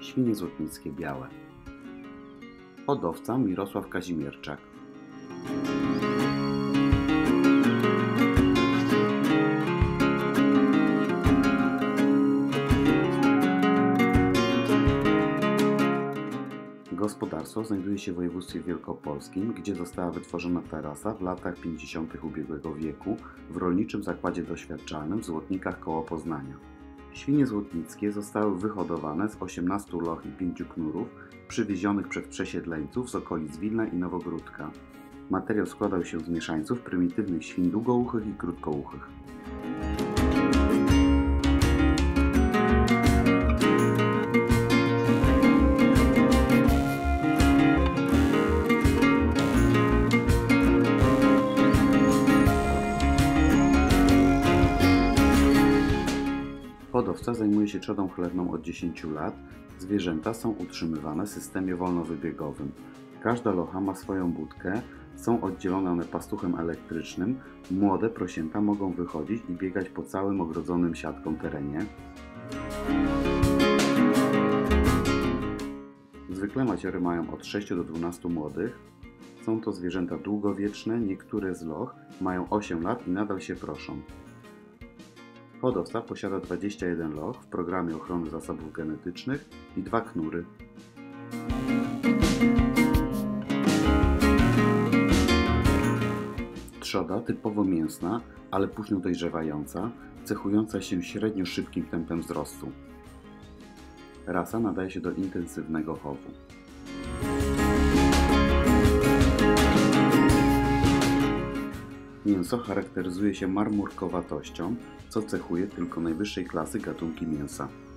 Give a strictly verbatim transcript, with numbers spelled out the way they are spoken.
Świnie złotnickie białe. Hodowca Mirosław Kazimierczak. Gospodarstwo znajduje się w województwie wielkopolskim, gdzie została wytworzona tarasa w latach pięćdziesiątych ubiegłego wieku w rolniczym zakładzie doświadczalnym w Złotnikach koło Poznania. Świnie złotnickie zostały wyhodowane z osiemnastu loch i pięciu knurów przywiezionych przez przesiedleńców z okolic Wilna i Nowogródka. Materiał składał się z mieszańców prymitywnych świń długouchych i krótkouchych. Hodowca zajmuje się trzodą chlewną od dziesięciu lat. Zwierzęta są utrzymywane w systemie wolnowybiegowym. Każda locha ma swoją budkę, są oddzielone one pastuchem elektrycznym. Młode prosięta mogą wychodzić i biegać po całym ogrodzonym siatką terenie. Zwykle maciory mają od sześciu do dwunastu młodych. Są to zwierzęta długowieczne, niektóre z loch mają osiem lat i nadal się proszą. Hodowca posiada dwadzieścia jeden loch w programie ochrony zasobów genetycznych i dwa knury. Trzoda typowo mięsna, ale późno dojrzewająca, cechująca się średnio szybkim tempem wzrostu. Rasa nadaje się do intensywnego chowu. Mięso charakteryzuje się marmurkowatością, co cechuje tylko najwyższej klasy gatunki mięsa.